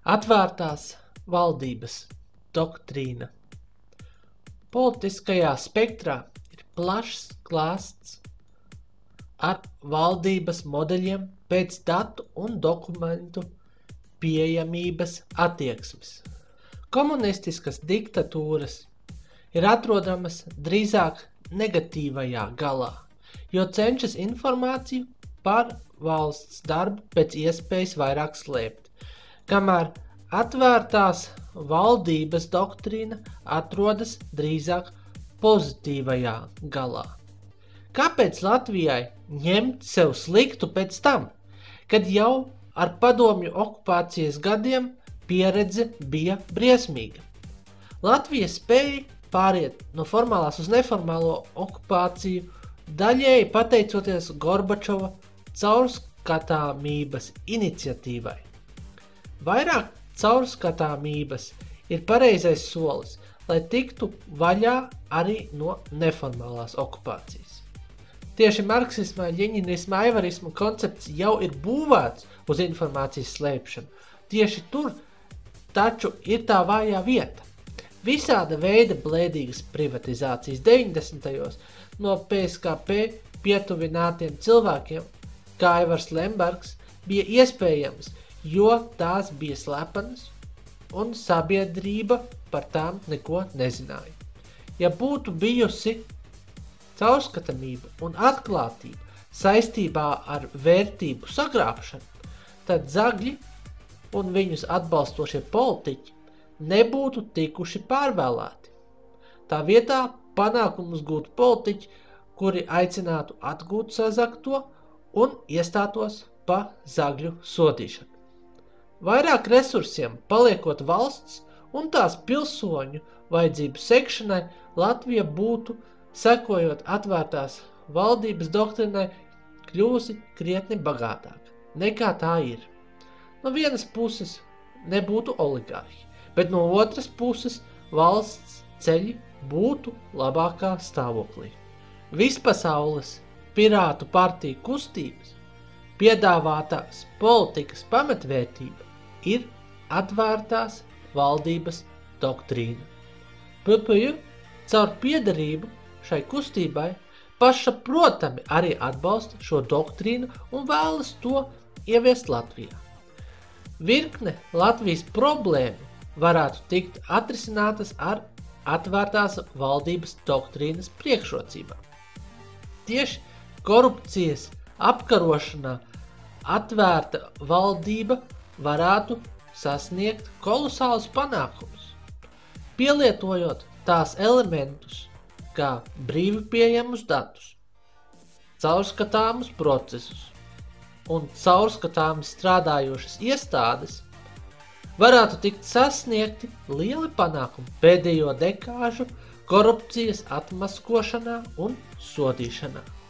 Atvērtās valdības doktrīna. Politiskajā spektrā ir plašs klāsts ar valdības modeļiem pēc datu un dokumentu pieejamības attieksmes. Komunistiskas diktatūras ir atrodamas drīzāk negatīvajā galā, jo cenšas informāciju par valsts darbu pēc iespējas vairāk slēpt, kamēr atvērtās valdības doktrīna atrodas drīzāk pozitīvajā galā. Kāpēc Latvijai ņemt sev sliktu pēc tam, kad jau ar padomju okupācijas gadiem pieredze bija briesmīga? Latvija spēja pāriet no formālās uz neformālo okupāciju daļēji pateicoties Gorbačova caurskatāmības iniciatīvai. Vairāk caurskatāmības ir pareizais solis, lai tiktu vaļā arī no neformālās okupācijas. Tieši marksisma, ļeņinisma, aivarisma koncepts jau ir būvēts uz informācijas slēpšanu. Tieši tur taču ir tā vājā vieta. Visāda veida blēdīgas privatizācijas 90. no PSKP pietuvinātiem cilvēkiem, kā Aivars Lembergs, bija iespējams, jo tās bija slepenas un sabiedrība par tām neko nezināja. Ja būtu bijusi caurskatāmība un atklātība saistībā ar vērtību sagrābšanu, tad Zagļi un viņus atbalstošie politiķi nebūtu tikuši pārvēlēti. Tā vietā panākumus gūtu politiķi, kuri aicinātu atgūt sazagto un iestātos pa Zagļu sodīšanu. Vairāk resursiem paliekot valsts un tās pilsoņu vajadzību sekšanai, Latvija būtu, sekojot atvērtās valdības doktrinai, kļūsi krietni bagātāka nekā tā ir. No vienas puses nebūtu oligarhi, bet no otras puses valsts ceļi būtu labākā stāvoklī. Vispasaules pirātu partiju kustības piedāvātās politikas pamatvērtība ir atvērtās valdības doktrīna. PPJ caur piederību šai kustībai pašsaprotami arī atbalsta šo doktrīnu un vēlas to ieviest Latvijā. Virkne Latvijas problēmu varētu tikt atrisinātas ar atvērtās valdības doktrīnas priekšrocībām. Tieši korupcijas apkarošanā atvērta valdība varētu sasniegt kolosālus panākumus, pielietojot tās elementus kā brīvi pieejamus datus, caurskatāmus procesus un caurskatāmi strādājošas iestādes, varētu tikt sasniegti lieli panākumi pēdējo dekāžu korupcijas atmaskošanā un sodīšanā.